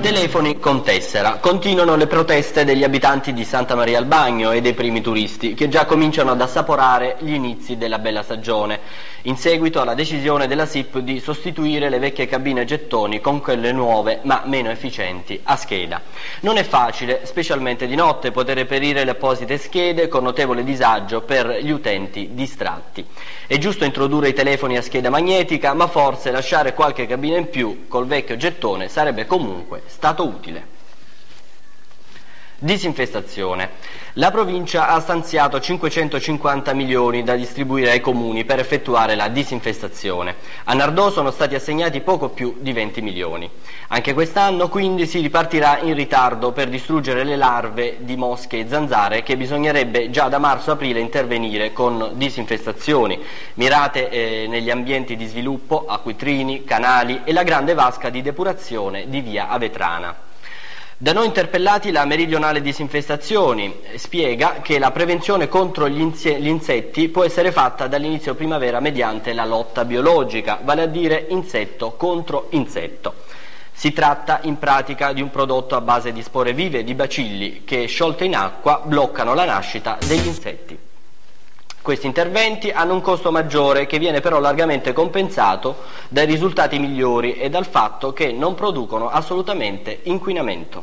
Telefoni con tessera. Continuano le proteste degli abitanti di Santa Maria al Bagno e dei primi turisti, che già cominciano ad assaporare gli inizi della bella stagione, in seguito alla decisione della SIP di sostituire le vecchie cabine gettoni con quelle nuove ma meno efficienti a scheda. Non è facile, specialmente di notte, poter reperire le apposite schede con notevole disagio per gli utenti distratti. È giusto introdurre i telefoni a scheda magnetica, ma forse lasciare qualche cabina in più col vecchio gettone sarebbe comunque stato utile. Disinfestazione. La provincia ha stanziato 550 milioni da distribuire ai comuni per effettuare la disinfestazione. A Nardò sono stati assegnati poco più di 20 milioni. Anche quest'anno quindi si ripartirà in ritardo per distruggere le larve di mosche e zanzare, che bisognerebbe già da marzo-aprile intervenire con disinfestazioni mirate negli ambienti di sviluppo, acquitrini, canali e la grande vasca di depurazione di via Avetrana. Da noi interpellati la Meridionale Disinfestazioni spiega che la prevenzione contro gli insetti può essere fatta dall'inizio primavera mediante la lotta biologica, vale a dire insetto contro insetto. Si tratta in pratica di un prodotto a base di spore vive di bacilli che, sciolte in acqua, bloccano la nascita degli insetti. Questi interventi hanno un costo maggiore, che viene però largamente compensato dai risultati migliori e dal fatto che non producono assolutamente inquinamento.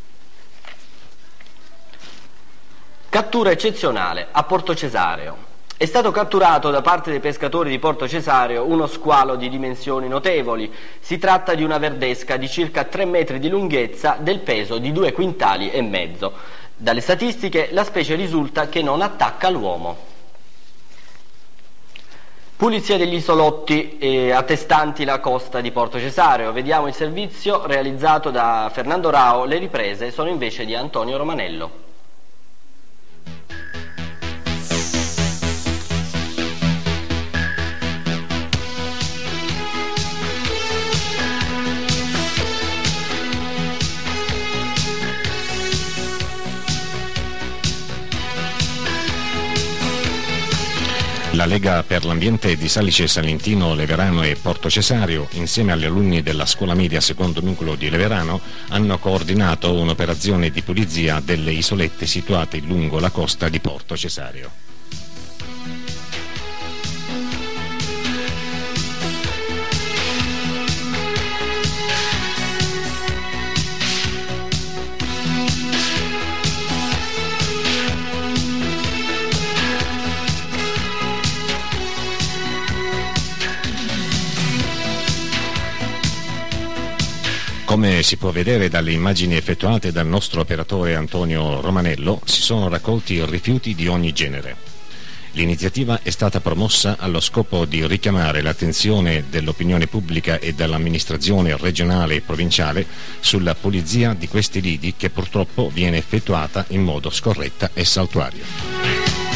Cattura eccezionale a Porto Cesareo. È stato catturato da parte dei pescatori di Porto Cesareo uno squalo di dimensioni notevoli. Si tratta di una verdesca di circa 3 metri di lunghezza, del peso di 2,5 quintali. Dalle statistiche la specie risulta che non attacca l'uomo. Pulizia degli isolotti attestanti la costa di Porto Cesareo. Vediamo il servizio realizzato da Fernando Rao, le riprese sono invece di Antonio Romanello. La Lega per l'Ambiente di Salice Salentino, Leverano e Porto Cesareo, insieme agli alunni della scuola media secondo nucleo di Leverano, hanno coordinato un'operazione di pulizia delle isolette situate lungo la costa di Porto Cesareo. Come si può vedere dalle immagini effettuate dal nostro operatore Antonio Romanello, si sono raccolti rifiuti di ogni genere. L'iniziativa è stata promossa allo scopo di richiamare l'attenzione dell'opinione pubblica e dell'amministrazione regionale e provinciale sulla pulizia di questi lidi, che purtroppo viene effettuata in modo scorretta e saltuario.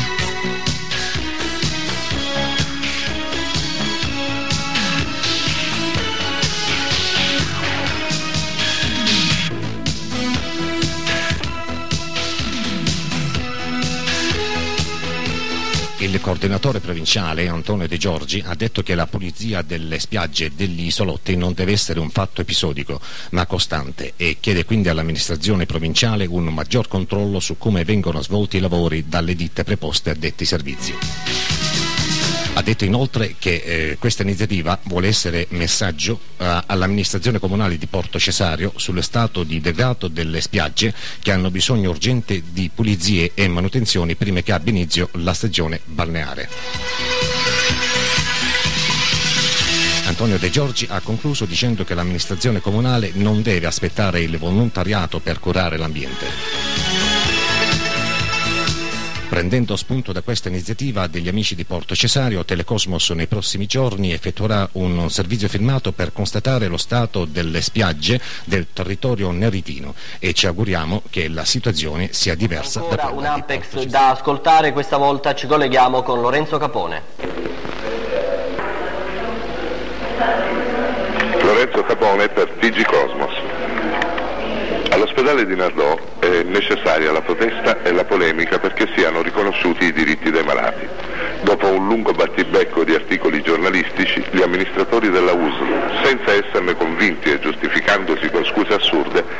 Il coordinatore provinciale Antonio De Giorgi ha detto che la pulizia delle spiagge e degli isolotti non deve essere un fatto episodico ma costante, e chiede quindi all'amministrazione provinciale un maggior controllo su come vengono svolti i lavori dalle ditte preposte a detti servizi. Ha detto inoltre che questa iniziativa vuole essere messaggio all'amministrazione comunale di Porto Cesareo sullo stato di degrado delle spiagge, che hanno bisogno urgente di pulizie e manutenzioni prima che abbia inizio la stagione balneare. Antonio De Giorgi ha concluso dicendo che l'amministrazione comunale non deve aspettare il volontariato per curare l'ambiente. Prendendo spunto da questa iniziativa degli amici di Porto Cesareo, Telecosmos nei prossimi giorni effettuerà un servizio filmato per constatare lo stato delle spiagge del territorio neritino, e ci auguriamo che la situazione sia diversa. Ancora un Ampex da ascoltare, questa volta ci colleghiamo con Lorenzo Capone. Lorenzo Capone per TG Cosmos. All'ospedale di Nardò è necessaria la protesta e la polemica perché siano riconosciuti i diritti dei malati. Dopo un lungo battibecco di articoli giornalistici, gli amministratori della USL, senza esserne convinti e giustificandosi con scuse assurde,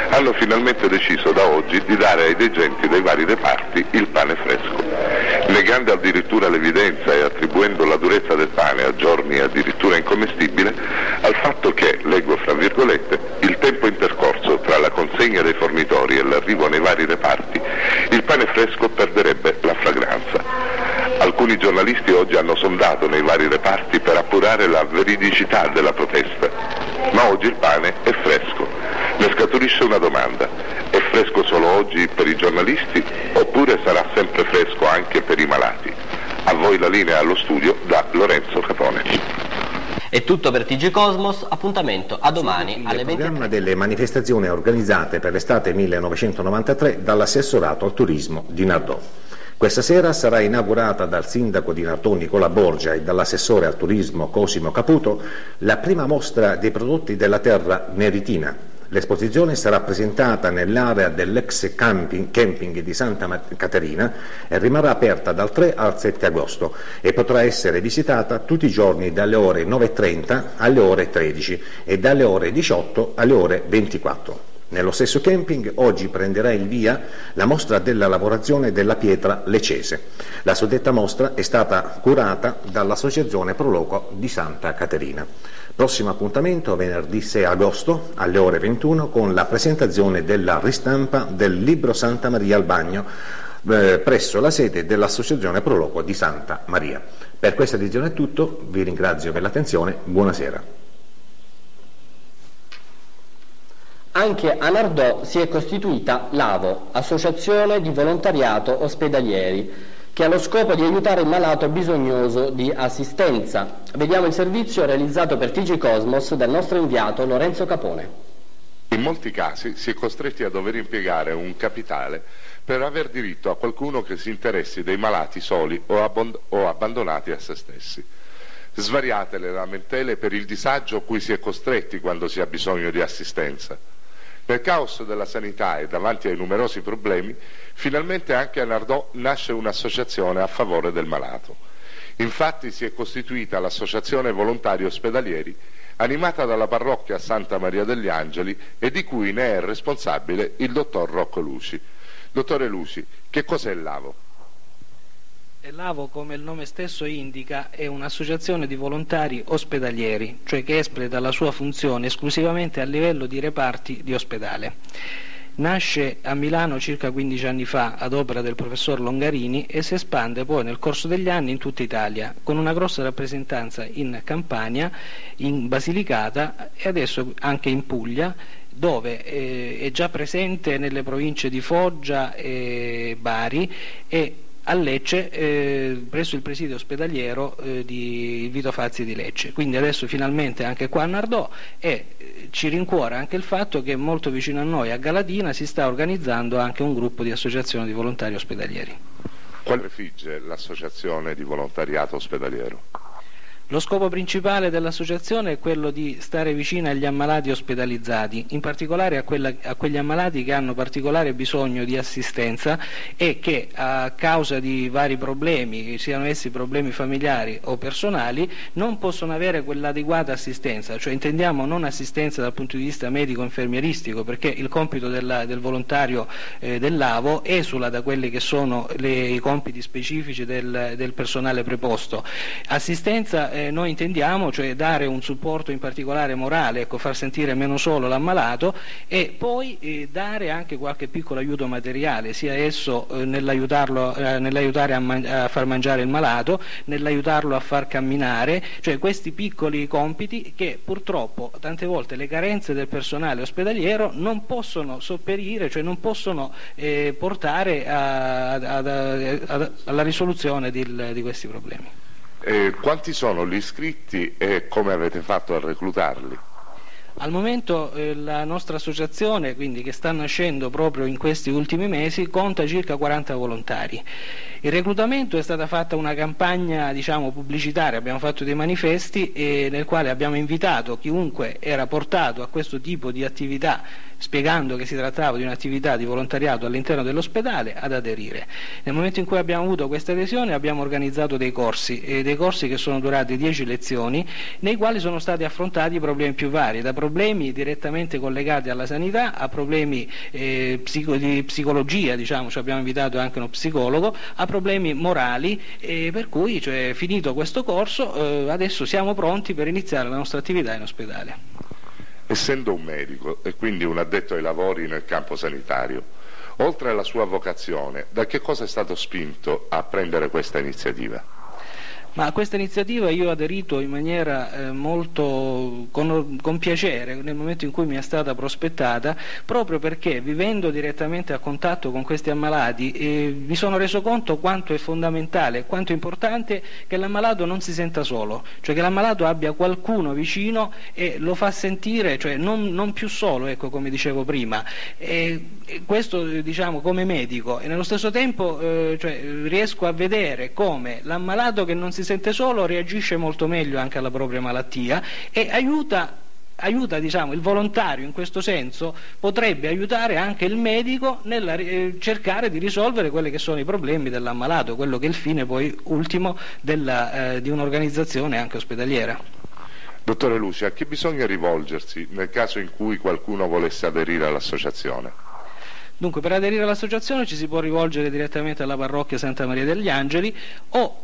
hanno finalmente deciso da oggi di dare ai degenti dei vari reparti il pane fresco, negando addirittura l'evidenza e attribuendo la durezza del pane a giorni addirittura incommestibile al fatto che, leggo fra virgolette, il tempo intercorso tra la consegna dei fornitori e l'arrivo nei vari reparti, il pane fresco perderebbe la fragranza. Alcuni giornalisti oggi hanno sondato nei vari reparti per appurare la veridicità della protesta, ma oggi il pane è fresco. Ne scaturisce una domanda: è fresco solo oggi per i giornalisti oppure sarà sempre fresco anche per i malati? A voi la linea allo studio da Lorenzo Capone. È tutto per TG Cosmos, appuntamento a domani alle 20. Il programma delle manifestazioni organizzate per l'estate 1993 dall'assessorato al turismo di Nardò. Questa sera sarà inaugurata dal sindaco di Nardò Nicola Borgia e dall'assessore al turismo Cosimo Caputo la prima mostra dei prodotti della terra neritina. L'esposizione sarà presentata nell'area dell'ex camping di Santa Caterina e rimarrà aperta dal 3 al 7 agosto e potrà essere visitata tutti i giorni dalle ore 9:30 alle ore 13 e dalle ore 18 alle ore 24. Nello stesso camping oggi prenderà il via la mostra della lavorazione della pietra leccese. La suddetta mostra è stata curata dall'Associazione Proloco di Santa Caterina. Prossimo appuntamento venerdì 6 agosto alle ore 21 con la presentazione della ristampa del libro Santa Maria al Bagno presso la sede dell'Associazione Proloco di Santa Maria. Per questa edizione è tutto, vi ringrazio per l'attenzione, buonasera. Anche a Nardò si è costituita l'AVO, Associazione di Volontariato Ospedalieri, che ha lo scopo di aiutare il malato bisognoso di assistenza. Vediamo il servizio realizzato per TG Cosmos dal nostro inviato Lorenzo Capone. In molti casi si è costretti a dover impiegare un capitale per aver diritto a qualcuno che si interessi dei malati soli o abbandonati a se stessi. Svariate le lamentele per il disagio a cui si è costretti quando si ha bisogno di assistenza. Nel caos della sanità e davanti ai numerosi problemi, finalmente anche a Nardò nasce un'associazione a favore del malato. Infatti si è costituita l'Associazione Volontari Ospedalieri, animata dalla parrocchia Santa Maria degli Angeli e di cui ne è responsabile il dottor Rocco Luci. Dottore Luci, che cos'è l'AVO? L'AVO, come il nome stesso indica, è un'associazione di volontari ospedalieri, cioè che espleta la sua funzione esclusivamente a livello di reparti di ospedale. Nasce a Milano circa 15 anni fa ad opera del professor Longarini e si espande poi nel corso degli anni in tutta Italia, con una grossa rappresentanza in Campania, in Basilicata e adesso anche in Puglia, dove è già presente nelle province di Foggia e Bari e a Lecce presso il presidio ospedaliero di Vito Fazzi di Lecce. Quindi adesso finalmente anche qua a Nardò e ci rincuora anche il fatto che molto vicino a noi a Galatina si sta organizzando anche un gruppo di associazioni di volontari ospedalieri. Quale prefigge l'associazione di volontariato ospedaliero? Lo scopo principale dell'associazione è quello di stare vicino agli ammalati ospedalizzati, in particolare a quegli ammalati che hanno particolare bisogno di assistenza e che a causa di vari problemi, siano essi problemi familiari o personali, non possono avere quell'adeguata assistenza, cioè intendiamo non assistenza dal punto di vista medico-infermieristico, perché il compito del volontario dell'AVO esula da quelli che sono i compiti specifici del personale preposto. Assistenza noi intendiamo, cioè dare un supporto in particolare morale, ecco, far sentire meno solo l'ammalato e poi dare anche qualche piccolo aiuto materiale, sia esso nell'aiutare a far mangiare il malato, nell'aiutarlo a far camminare, cioè questi piccoli compiti che purtroppo tante volte le carenze del personale ospedaliero non possono sopperire, cioè non possono portare alla risoluzione di questi problemi. Quanti sono gli iscritti e come avete fatto a reclutarli? Al momento la nostra associazione, quindi che sta nascendo proprio in questi ultimi mesi, conta circa 40 volontari. Il reclutamento è stata fatta una campagna, diciamo, pubblicitaria, abbiamo fatto dei manifesti nel quale abbiamo invitato chiunque era portato a questo tipo di attività spiegando che si trattava di un'attività di volontariato all'interno dell'ospedale, ad aderire. Nel momento in cui abbiamo avuto questa adesione abbiamo organizzato dei corsi che sono durati 10 lezioni, nei quali sono stati affrontati i problemi più vari, da problemi direttamente collegati alla sanità a problemi di psicologia, diciamo, cioè abbiamo invitato anche uno psicologo, a problemi morali, per cui, cioè, finito questo corso adesso siamo pronti per iniziare la nostra attività in ospedale. Essendo un medico e quindi un addetto ai lavori nel campo sanitario, oltre alla sua vocazione, da che cosa è stato spinto a prendere questa iniziativa? Ma a questa iniziativa io ho aderito in maniera molto con piacere nel momento in cui mi è stata prospettata, proprio perché vivendo direttamente a contatto con questi ammalati mi sono reso conto quanto è fondamentale, quanto è importante che l'ammalato non si senta solo, cioè che l'ammalato abbia qualcuno vicino e lo fa sentire, cioè non più solo, ecco, come dicevo prima. Questo, diciamo, come medico, e nello stesso tempo cioè, riesco a vedere come l'ammalato che non si sente solo reagisce molto meglio anche alla propria malattia e aiuta, diciamo, il volontario. In questo senso potrebbe aiutare anche il medico nel cercare di risolvere quelli che sono i problemi dell'ammalato, quello che è il fine poi ultimo di un'organizzazione anche ospedaliera. Dottore Luci, a chi bisogna rivolgersi nel caso in cui qualcuno volesse aderire all'associazione? Dunque, per aderire all'associazione ci si può rivolgere direttamente alla parrocchia Santa Maria degli Angeli o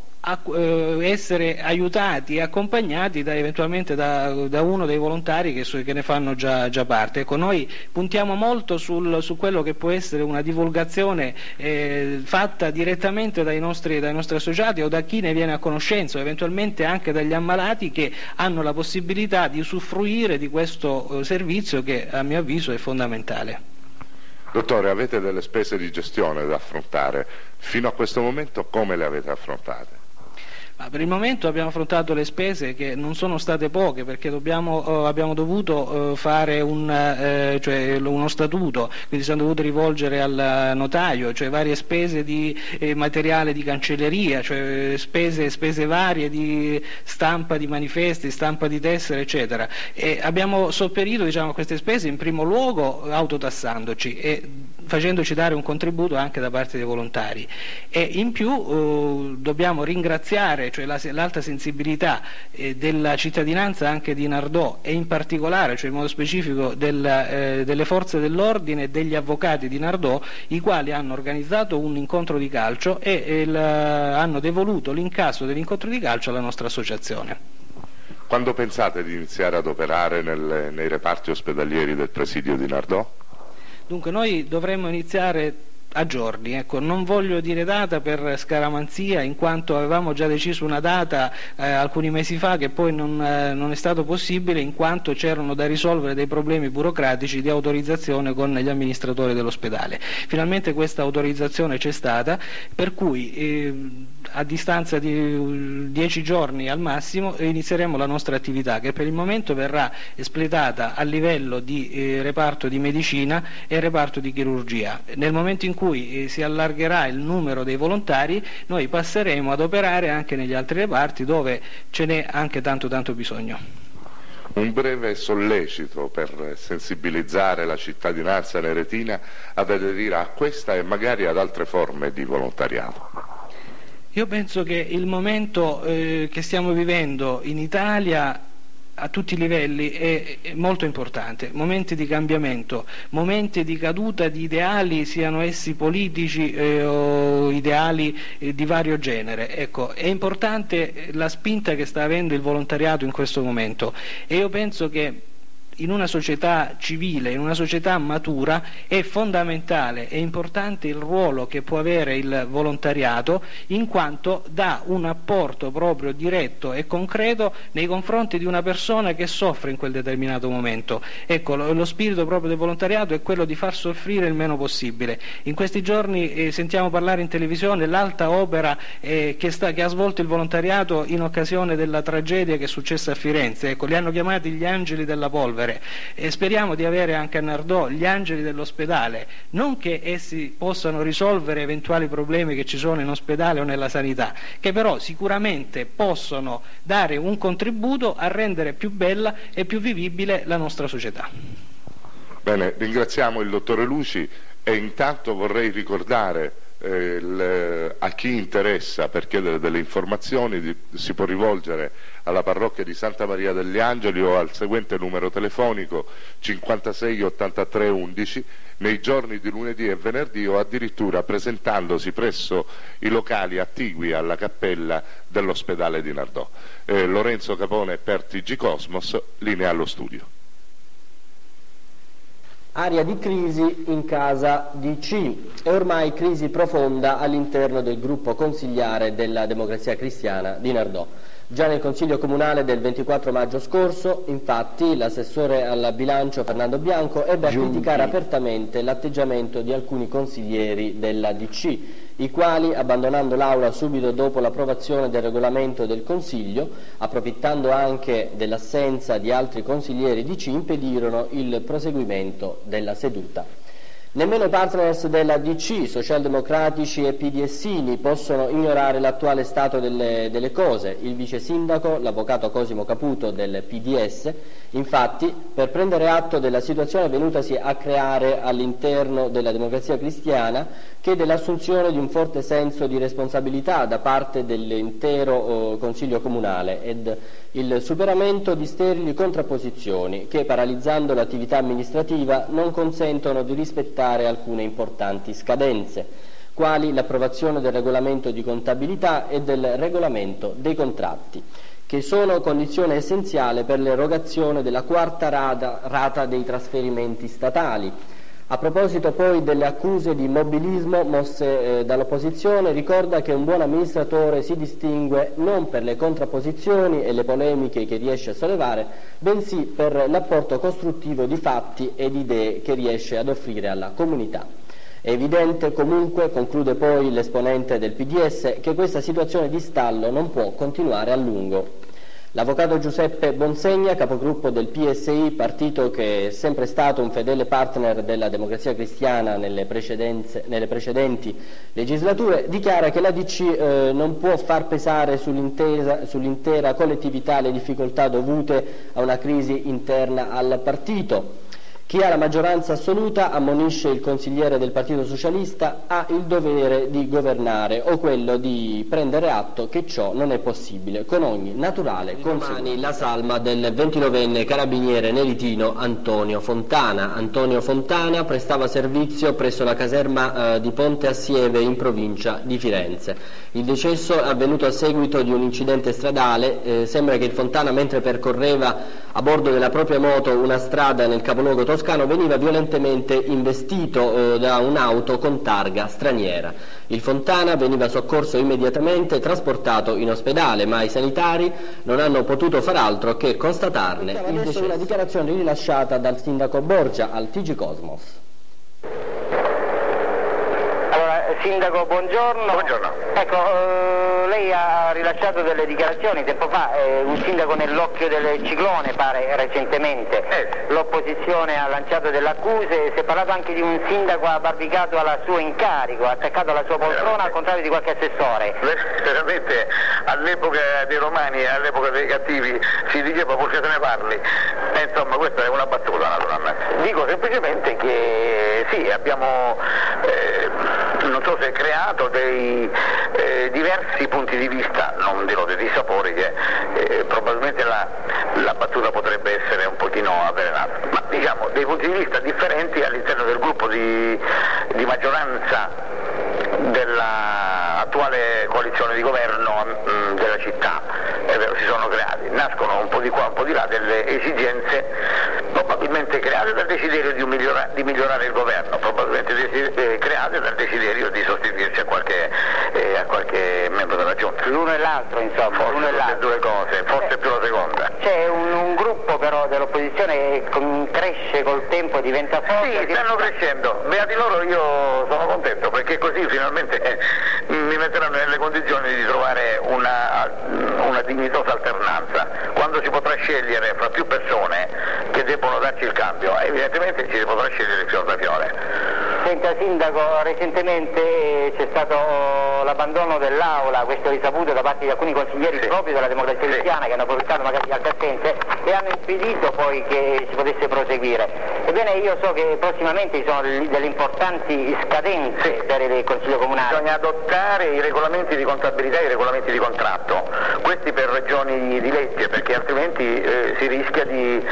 essere aiutati e accompagnati eventualmente da uno dei volontari che ne fanno già parte. Ecco, noi puntiamo molto su quello che può essere una divulgazione fatta direttamente dai nostri associati o da chi ne viene a conoscenza, o eventualmente anche dagli ammalati che hanno la possibilità di usufruire di questo servizio che a mio avviso è fondamentale. Dottore, avete delle spese di gestione da affrontare, fino a questo momento come le avete affrontate? Ma per il momento abbiamo affrontato le spese che non sono state poche, perché abbiamo dovuto fare uno statuto, quindi siamo dovuti rivolgere al notaio, cioè varie spese di materiale di cancelleria, cioè spese varie di stampa di manifesti, stampa di tessere, eccetera. E abbiamo sopperito, diciamo, a queste spese in primo luogo autotassandoci e facendoci dare un contributo anche da parte dei volontari, e in più dobbiamo ringraziare, cioè l'alta sensibilità della cittadinanza anche di Nardò, e in particolare, cioè in modo specifico delle forze dell'ordine e degli avvocati di Nardò, i quali hanno organizzato un incontro di calcio e hanno devoluto l'incasso dell'incontro di calcio alla nostra associazione. Quando pensate di iniziare ad operare nei reparti ospedalieri del presidio di Nardò? Dunque, noi dovremmo iniziare a giorni, ecco, non voglio dire data per scaramanzia, in quanto avevamo già deciso una data alcuni mesi fa che poi non è stato possibile, in quanto c'erano da risolvere dei problemi burocratici di autorizzazione con gli amministratori dell'ospedale. Finalmente questa autorizzazione c'è stata, per cui a distanza di 10 giorni al massimo inizieremo la nostra attività, che per il momento verrà espletata a livello di reparto di medicina e reparto di chirurgia. Nel momento in cui si allargherà il numero dei volontari, noi passeremo ad operare anche negli altri reparti dove ce n'è anche tanto bisogno. Un breve sollecito per sensibilizzare la cittadinanza neretina ad aderire a questa e magari ad altre forme di volontariato. Io penso che il momento che stiamo vivendo in Italia a tutti i livelli è molto importante, momenti di cambiamento, momenti di caduta di ideali, siano essi politici o ideali di vario genere. Ecco, è importante la spinta che sta avendo il volontariato in questo momento, e io penso che in una società civile, in una società matura, è fondamentale e importante il ruolo che può avere il volontariato, in quanto dà un apporto proprio diretto e concreto nei confronti di una persona che soffre in quel determinato momento. Ecco, lo spirito proprio del volontariato è quello di far soffrire il meno possibile. In questi giorni sentiamo parlare in televisione l'alta opera che ha svolto il volontariato in occasione della tragedia che è successa a Firenze. Ecco, li hanno chiamati gli angeli della polvere. E speriamo di avere anche a Nardò gli angeli dell'ospedale, non che essi possano risolvere eventuali problemi che ci sono in ospedale o nella sanità, che però sicuramente possono dare un contributo a rendere più bella e più vivibile la nostra società. Bene, ringraziamo il dottore Luci e intanto vorrei ricordare a chi interessa per chiedere delle informazioni si può rivolgere alla parrocchia di Santa Maria degli Angeli o al seguente numero telefonico 56 83 11 nei giorni di lunedì e venerdì, o addirittura presentandosi presso i locali attigui alla cappella dell'ospedale di Nardò. Lorenzo Capone per TG Cosmos, linea allo studio. Aria di crisi in casa DC e ormai crisi profonda all'interno del gruppo consigliare della Democrazia Cristiana di Nardò. Già nel Consiglio Comunale del 24 maggio scorso, infatti, l'assessore al bilancio Fernando Bianco ebbe a criticare apertamente l'atteggiamento di alcuni consiglieri della DC, i quali, abbandonando l'Aula subito dopo l'approvazione del regolamento del Consiglio, approfittando anche dell'assenza di altri consiglieri DC, impedirono il proseguimento della seduta. Nemmeno i partners della DC, socialdemocratici e PDSini, possono ignorare l'attuale stato delle cose. Il vice sindaco, l'avvocato Cosimo Caputo del PDS, infatti, per prendere atto della situazione venutasi a creare all'interno della Democrazia Cristiana, chiede l'assunzione di un forte senso di responsabilità da parte dell'intero Consiglio Comunale ed il superamento di sterili contrapposizioni che, paralizzando l'attività amministrativa, non consentono di rispettare alcune importanti scadenze, quali l'approvazione del regolamento di contabilità e del regolamento dei contratti, che sono condizione essenziale per l'erogazione della quarta rata dei trasferimenti statali. A proposito poi delle accuse di immobilismo mosse dall'opposizione, ricorda che un buon amministratore si distingue non per le contrapposizioni e le polemiche che riesce a sollevare, bensì per l'apporto costruttivo di fatti e di idee che riesce ad offrire alla comunità. È evidente comunque, conclude poi l'esponente del PDS, che questa situazione di stallo non può continuare a lungo. L'avvocato Giuseppe Bonsegna, capogruppo del PSI, partito che è sempre stato un fedele partner della Democrazia Cristiana nelle precedenti legislature, dichiara che la DC non può far pesare sull'intera collettività le difficoltà dovute a una crisi interna al partito. Chi ha la maggioranza assoluta, ammonisce il consigliere del Partito Socialista, ha il dovere di governare o quello di prendere atto che ciò non è possibile, con ogni naturale conseguenza. La salma del 29enne carabiniere neritino Antonio Fontana. Antonio Fontana prestava servizio presso la caserma di Ponte Assieve in provincia di Firenze. Il decesso è avvenuto a seguito di un incidente stradale. Sembra che il Fontana, mentre percorreva a bordo della propria moto una strada nel capoluogo toscano, veniva violentemente investito da un'auto con targa straniera. Il Fontana veniva soccorso immediatamente, trasportato in ospedale, ma i sanitari non hanno potuto far altro che constatarne il decesso. Una dichiarazione rilasciata dal sindaco Borgia al TG Cosmos. Sindaco, buongiorno. Buongiorno. Ecco, lei ha rilasciato delle dichiarazioni tempo fa, un sindaco nell'occhio del ciclone pare recentemente, l'opposizione ha lanciato delle accuse, si è parlato anche di un sindaco abbarbicato al suo incarico, attaccato alla sua poltrona al contrario di qualche assessore. Veramente all'epoca dei romani e all'epoca dei cattivi si diceva pur che se ne parli, e insomma questa è una battuta naturalmente. Dico semplicemente che sì, abbiamo non so se creato dei diversi punti di vista, non dirò dei dissapori, che probabilmente la battuta potrebbe essere un pochino avvelenata, ma diciamo dei punti di vista differenti all'interno del gruppo di maggioranza dell'attuale coalizione di governo della città. È vero, si sono creati, nascono un po' di qua, un po' di là delle esigenze probabilmente create dal desiderio di migliorare il governo, probabilmente create dal desiderio di sostituirsi a qualche membro della giunta. L'uno e l'altro, insomma, forse l'uno e l'altro. Le due cose, forse più la seconda. C'è un gruppo però dell'opposizione che cresce col tempo, diventa forte. Sì, stanno crescendo, beati loro, io sono contento perché così finalmente mi metteranno nelle condizioni di trovare una dignitosa alternanza. Quando si potrà scegliere fra più persone che debbono darci il cambio, evidentemente ci si potrà scegliere il fior da fiore. Senta Sindaco, recentemente c'è stato l'abbandono dell'Aula, questo risaputo da parte di alcuni consiglieri proprio della Democrazia Cristiana che hanno approfittato magari di altre assenze e hanno impedito poi che si potesse proseguire. Ebbene, io so che prossimamente ci sono delle importanti scadenze per il Consiglio Comunale. Bisogna adottare i regolamenti di contabilità e i regolamenti di contratto, questi per ragioni di legge, perché altrimenti si rischia di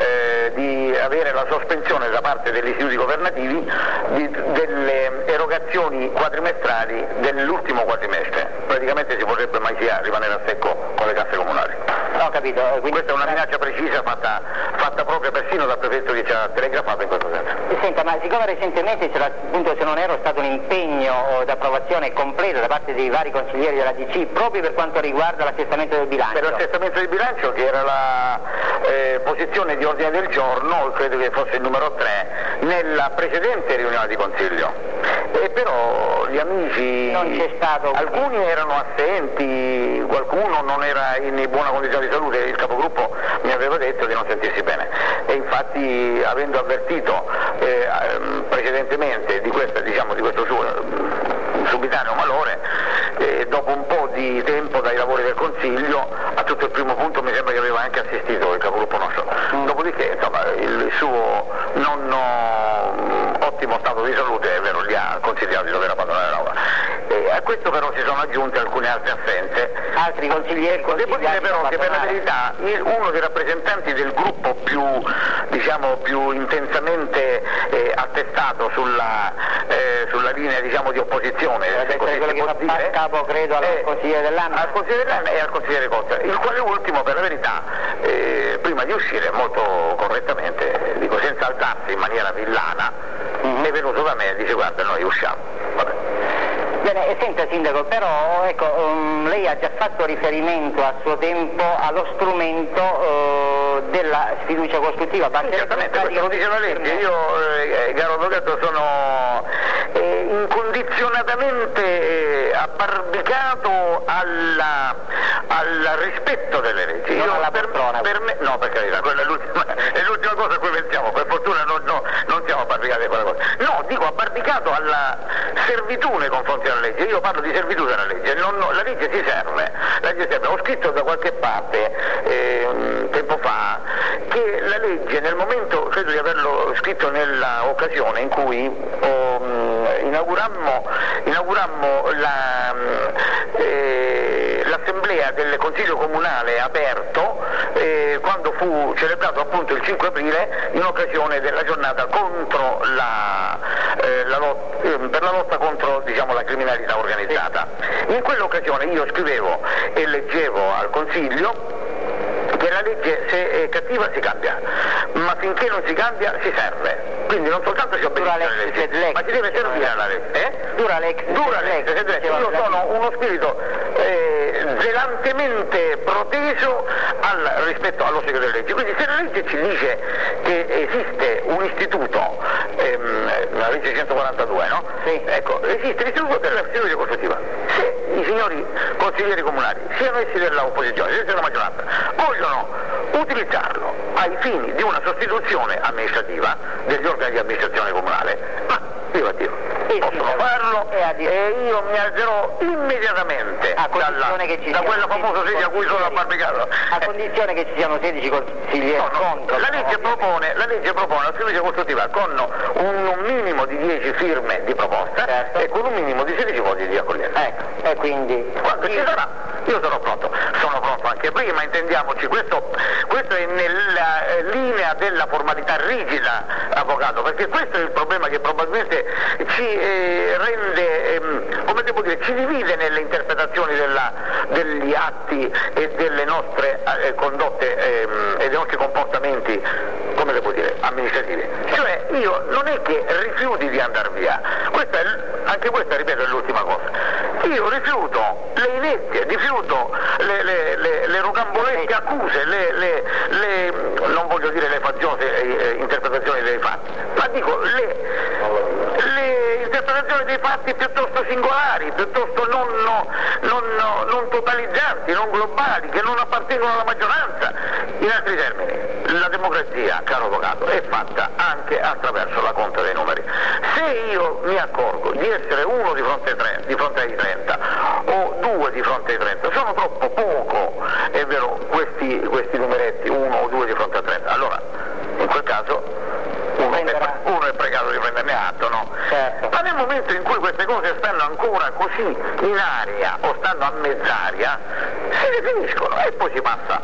avere la sospensione da parte degli istituti governativi delle erogazioni quadrimestrali dell'ultimo quadrimestre. Praticamente si potrebbe mai sia rimanere a secco con le casse comunali. Ho capito. Quindi... Questa è una minaccia precisa fatta proprio persino dal prefetto che ci ha telegrafato in questo senso. Senta, ma siccome recentemente c'era, appunto, se non ero, stato un impegno d'approvazione completo da parte dei vari consiglieri della DC proprio per quanto riguarda l'assestamento del bilancio. Per l'assestamento del bilancio, che era la posizione di ordine del giorno, credo che fosse il numero 3, nella precedente riunione di Consiglio. E però gli amici, non c'è stato... alcuni erano assenti, qualcuno non era in buona condizione di salute, il capogruppo mi aveva detto di non sentirsi bene e infatti, avendo avvertito precedentemente di questo suo subitaneo malore, dopo un po' di tempo dai lavori del Consiglio, a tutto il primo punto mi sembra che aveva anche assistito il capogruppo nostro. Dopodiché insomma, il suo non ottimo stato di salute, è vero, gli ha consigliato di dover abbandonare l'Aula. A questo però si sono aggiunte alcune altre assenze. Altri consiglieri. Devo dire però che per la verità uno dei rappresentanti del gruppo più intensamente attestato sulla linea di opposizione, se così si può dire, capo credo al consigliere dell'anno. Al consigliere dell'anno e al consigliere Costa, il quale ultimo per la verità prima di uscire molto correttamente, dico senza alzarsi in maniera villana, è venuto da me e dice: guarda, noi usciamo. Vabbè. Bene, senta Sindaco, però ecco, lei ha già fatto riferimento a suo tempo allo strumento della sfiducia costruttiva. Certamente, questo lo dice la legge. Io, caro avvocato, sono incondizionatamente abbarbicato al rispetto delle leggi. Non alla poltrona. Per me, no, per carità, quella è l'ultima cosa a cui pensiamo, per fortuna non siamo abbarbicati a quella cosa. No, dico abbarbicato alla servitù nei confronti della legge. Io parlo di servitù della legge, la legge si serve. Ho scritto da qualche parte tempo fa che la legge, nel momento, credo di averlo scritto nella occasione in cui inaugurammo l'assemblea del Consiglio Comunale aperto, quando fu celebrato appunto il 5 aprile in occasione della giornata contro per la lotta contro la criminalità organizzata. In quell'occasione io scrivevo e leggevo al Consiglio che la legge, se è cattiva, si cambia, ma finché non si cambia si serve. Quindi non soltanto si obbedisce alla legge, ma si deve servire alla legge. Dura lex. Io sono uno spirito zelantemente proteso rispetto allo segreto delle leggi. Quindi se la legge ci dice che esiste un istituto, la legge 142, no? Sì. Ecco, esiste l'istituto della sfiducia costruttiva. Se i signori consiglieri comunali, siano essi dell'opposizione, sia della maggioranza, vogliono utilizzarlo ai fini di una sostituzione amministrativa degli organi di amministrazione comunale, ma viva Dio, possono farlo e io mi alzerò immediatamente da quella famosa sedia a cui sono abbarbicato. A condizione che ci siano 16 consiglieri contro. La legge propone la sfiducia costruttiva con un minimo di 10 firme di proposta, certo, e con un minimo di 16 voti di accoglienza. Ecco, e quindi quando ci sarà io sono pronto anche prima, intendiamoci, questo è nella linea della formalità rigida, avvocato, perché questo è il problema che probabilmente ci rende, ci divide nelle interpretazioni degli atti e delle nostre condotte e dei nostri comportamenti, amministrativi. Cioè io non è che rifiuti di andare via, anche questa, ripeto, è l'ultima cosa. Io rifiuto le inezie, rifiuto le rocambolesche accuse, non voglio dire le faziose interpretazioni dei fatti, ma dico le interpretazioni un'interpretazione dei fatti piuttosto singolari, piuttosto non totalizzanti, non globali, che non appartengono alla maggioranza. In altri termini, la democrazia, caro avvocato, è fatta anche attraverso la conta dei numeri. Se io mi accorgo di essere uno di fronte ai 30 o due di fronte ai 30, sono troppo poco, è vero, questi numeretti, uno o due di fronte a 30, allora in quel caso uno è pregato di prenderne atto, no? Certo. Ma nel momento in cui queste cose stanno ancora così in aria o stanno a mezz'aria, si definiscono e poi si passa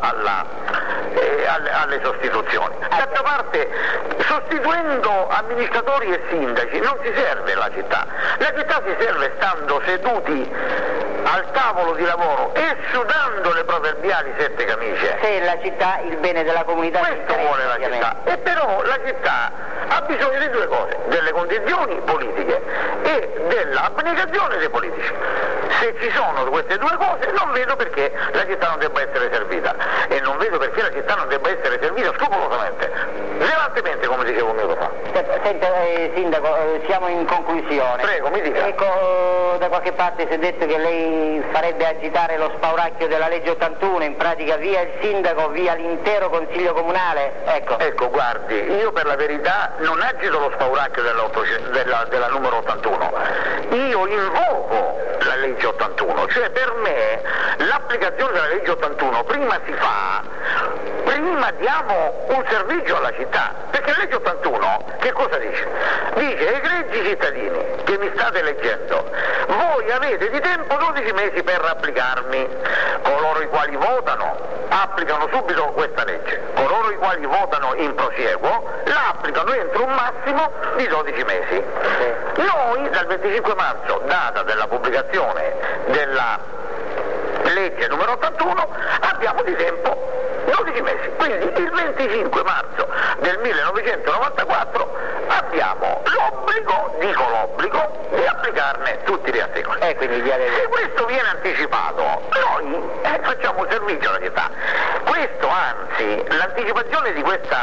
alle sostituzioni. D'altra parte, sostituendo amministratori e sindaci non si serve la città si serve stando seduti al tavolo di lavoro e sudando le proverbiali 7 camicie. Se la città, il bene della comunità, questo vuole la città, e però la città ha bisogno di due cose, delle condizioni politiche e dell'abnegazione dei politici. Se ci sono queste due cose non vedo perché la città non debba essere servita, e non vedo perché la città non debba essere servita scrupolosamente, zelantemente, come dicevo un minuto fa. Senta, Sindaco, siamo in conclusione. Prego, mi dica. Ecco, da qualche parte si è detto che lei farebbe agitare lo spauracchio della legge 81, in pratica via il sindaco, via l'intero consiglio comunale. Ecco, guardi, io per la verità non agito lo spauracchio della numero 81, io invoco la legge 81, cioè per me l'applicazione della legge 81 prima diamo un servizio alla città, perché la legge 81 che cosa dice? Dice: egregi cittadini che mi state eleggendo, voi avete di tempo 12 mesi per applicarmi. Coloro i quali votano applicano subito questa legge, coloro i quali votano in prosieguo la applicano entro un massimo di 12 mesi. Noi dal 25 marzo, data della pubblicazione della legge numero 81, abbiamo di tempo 12 mesi, quindi il 25 marzo del 1994 abbiamo l'obbligo di applicarne tutti gli articoli. Se questo viene anticipato, noi facciamo un servizio alla città. Questo, anzi, l'anticipazione di questa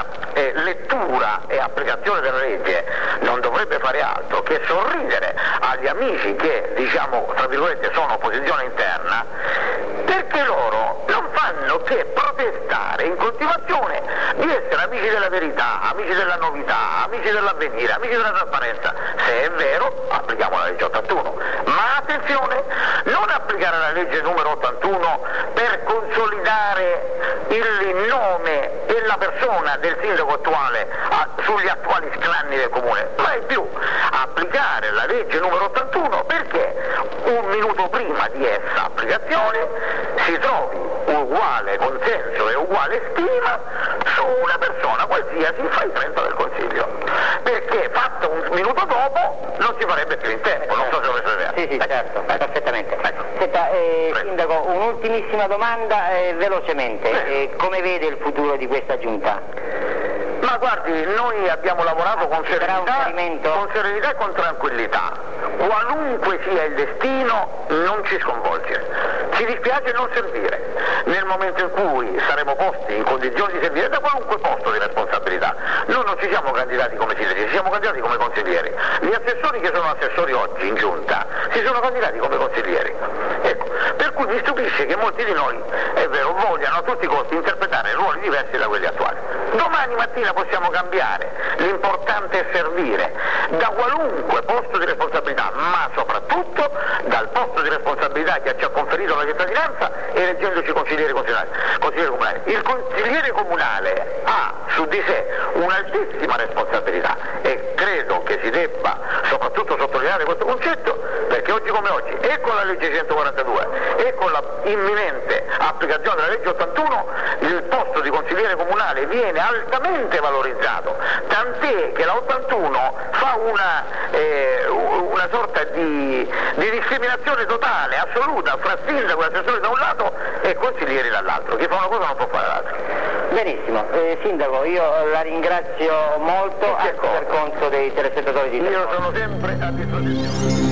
lettura e applicazione della legge non dovrebbe fare altro che sorridere agli amici che, diciamo, tra virgolette, sono opposizione interna, perché loro non fanno che protestare in continuazione di essere amici della verità, amici della novità, amici dell'avvenire, amici della trasparenza. Se è vero, applichiamo la legge 81, ma attenzione, non applicare la legge numero 81 per consolidare il nome e la persona del sindaco attuale sugli attuali scranni del comune, ma è più applicare la legge numero 81 perché un minuto prima di essa applicazione si trovi uguale consenso e uguale stima su una persona qualsiasi fra i 30 del Consiglio, perché fatto un minuto dopo non si farebbe più in tempo. Non so se avete idea. Sì, certo, perfettamente. Senta, Sindaco, un'ultimissima domanda velocemente. Come vede il futuro di questa giunta? Ma guardi, noi abbiamo lavorato con serenità e con tranquillità. Qualunque sia il destino, non ci sconvolge. Ci dispiace non servire. Nel momento in cui saremo posti in condizioni di servire da qualunque posto di responsabilità, noi non ci siamo candidati come sindaci, ci siamo candidati come consiglieri. Gli assessori che sono assessori oggi in giunta si sono candidati come consiglieri. Ecco, per cui mi stupisce che molti di noi, è vero, vogliano a tutti i costi interpretare ruoli diversi da quelli attuali. Domani mattina possiamo cambiare, l'importante è servire da qualunque posto di responsabilità, ma soprattutto dal posto di responsabilità che ci ha conferito la cittadinanza eleggendoci consiglieri comunali. Il consigliere comunale ha su di sé un'altissima responsabilità e credo che si debba soprattutto sottolineare questo concetto, perché oggi come oggi, e con la legge 142 e con la imminente applicazione della legge 81, il posto di consigliere comunale viene altamente valorizzato, tant'è che la 81 fa una sorta di discriminazione totale, assoluta, fra sindaco e assessore da un lato e consiglieri dall'altro. Chi fa una cosa non può fare l'altra. Benissimo, Sindaco, io la ringrazio molto anche per conto dei telespettatori di Io sono sempre a disposizione.